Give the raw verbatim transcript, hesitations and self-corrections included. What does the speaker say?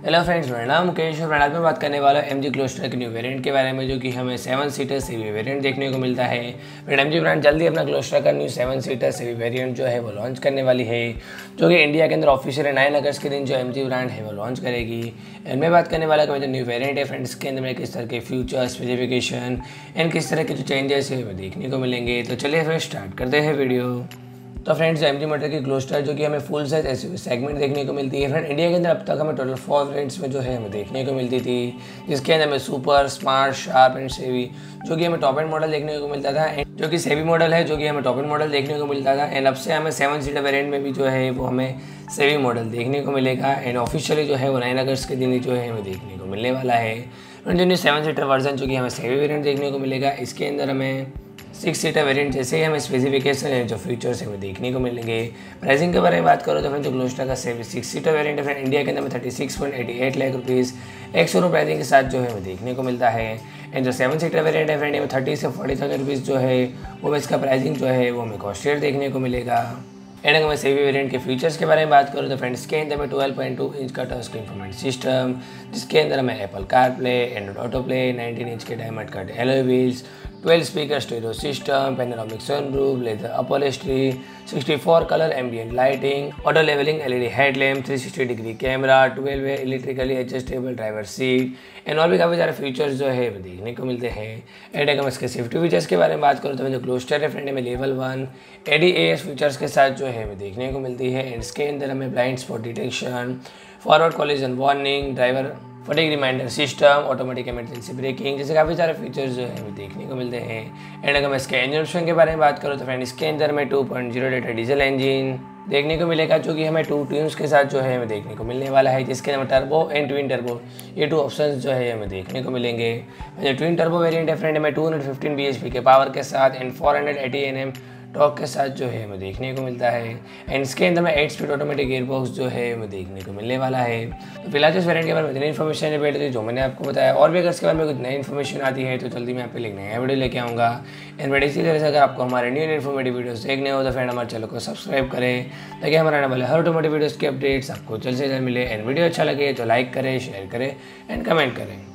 Hello friends, मेरा नाम मुकेश और आज मैं बात करने वाला हूँ एमजी ग्लोस्टर के न्यू वेरिएंट के बारे में, जो कि हमें सेवन सीटर सीवी वेरिएंट देखने को मिलता है। फ्रेंड एमजी ब्रांड जल्दी अपना ग्लोस्टर का new seven seater CV variant जो है वो लॉन्च करने वाली है, जो कि इंडिया के अंदर ऑफिशियल नाइन अगस्त के दिन जो एमजी ब्रांड है वो लॉन्च करेगी। एंड मैं बात करने वाला कि जो न्यू वेरिएंट है फ्रेंड्स, के अंदर में किस तरह के फ्यूचर स्पेसिफिकेशन एंड किस तरह के जो चेंजेस है वो देखने को मिलेंगे। तो चलिए फिर स्टार्ट करते हैं वीडियो। तो फ्रेंड्स, एमजी मोटर की ग्लोस्टर जो कि हमें फुल साइज एसयूवी सेगमेंट देखने को मिलती है। फ्रेंड इंडिया के अंदर अब तक हमें टोटल फोर वेरिएंट्स में जो है हमें देखने को मिलती थी, जिसके अंदर हमें सुपर, स्मार्ट, शार्प एंड सेवी जो कि हमें टॉप एंड मॉडल देखने को मिलता था, जो कि सेवी मॉडल है जो कि हमें टॉप एंड मॉडल देखने को मिलता था। एंड अब से हमें सेवन सीटर वेरिएंट में भी जो है वो हमें सेवी मॉडल देखने को मिलेगा। एंड ऑफिशियली जो है वो नाइन अगस्त के दिन जो है हमें देखने को मिलने वाला है। जो न्यू सेवन सीटर वर्जन जो कि हमें सेवी वेरिएंट देखने को मिलेगा, इसके अंदर हमें सिक्स सीटर वेरिएंट जैसे ही हमें स्पेसिफिकेशन है जो फीचर्स हमें देखने को मिलेंगे। प्राइसिंग के बारे में बात करो तो फ्रेंड जो ग्लोस्टर का सेवन सिक्स सीटर वेरिएंट है फ्रेंड इंडिया के अंदर में thirty six point eighty eight lakh rupees एक सौ प्राइसिंग के साथ जो है हमें देखने को मिलता है। एंड जो सेवन सीटर वेरिएंट है फ्रेंड में थर्टी से फोर्टी थाउजेंड रुपीज़ जो है वो इसका प्राइसिंग जो है वो हमें कॉस्टियर देखने को मिलेगा। एंड अगर मैं सेवी वेरिएंट के फीचर्स के बारे में बात करूँ तो फ्रेंड्स के अंदर में ट्वेल्व पॉइंट टू इंच का टच स्क्रीन इंफोटेनमेंट सिस्टम, जिसके अंदर हमें Apple car play, Android auto play, nineteen inch के diamond cut alloy wheels, twelve speaker stereo system, panoramic sunroof, leather upholstery, sixty four colour ambient lighting, auto levelling LED headlamp, three sixty degree camera, twelve way electrically adjustable driver seat and और भी काफ़ी सारे features जो है वो देखने को मिलते हैं। एंड अगर मैं इसके सेफ्टी फीचर्स के बारे में बात करूँ तो जो ग्लोस्टर है फ्रेंड में लेवल वन एडीएएस फीचर्स के साथ जो है हमें देखने को मिलती है। एंड इसके अंदर हमें blind spot detection, forward collision warning, driver fatigue reminder system, automatic emergency braking जैसे काफ़ी सारे फीचर्स जो है हमें देखने को मिलते हैं। एंड अगर मैं इसके इंजन ऑप्शन के बारे में बात करूँ तो फ्रेंड इसके अंदर में two point zero litre diesel engine देखने को मिलेगा, जो कि हमें टू ट्यून्स के साथ जो है हमें देखने को मिलने वाला है, जिसके अंदर टर्बो एंड ट्विन टर्बो ये टू ऑप्शंस जो है हमें देखने को मिलेंगे। जो ट्विन टर्बो वेरिएंट है फ्रेंड में टू हंड्रेड फिफ्टीन बीएचपी के पावर के साथ and four hundred eighty NM torque के साथ जो है हमें देखने को मिलता है। एंड इसके अंदर में एट स्पीड ऑटोमेटिक गियरबॉक्स जो है हमें देखने को मिलने वाला है। तो फिलहाल इस वेरिएंट के बारे में इतनी इन्फॉर्मेशन है बेटे जो मैंने आपको बताया, और भी अगर इसके बारे में कुछ नई इन्फॉर्मेशन आती है तो जल्दी मैं आप पे एक नया वीडियो लेके आऊँगा। एंड बेटे इसी तरह से अगर आपको हमारे न्यू इन्फॉर्मेटिव वीडियोस देखने हो तो फ्रेंड हमारे चैनल को सब्सक्राइब करें, ताकि हमारे आने वाले हर ऑटोमेटिव वीडियोज़ की अपडेट्स आपको जल्द से जल्द मिले। एंड वीडियो अच्छा लगे तो लाइक करें, शेयर करें एंड कमेंट करें।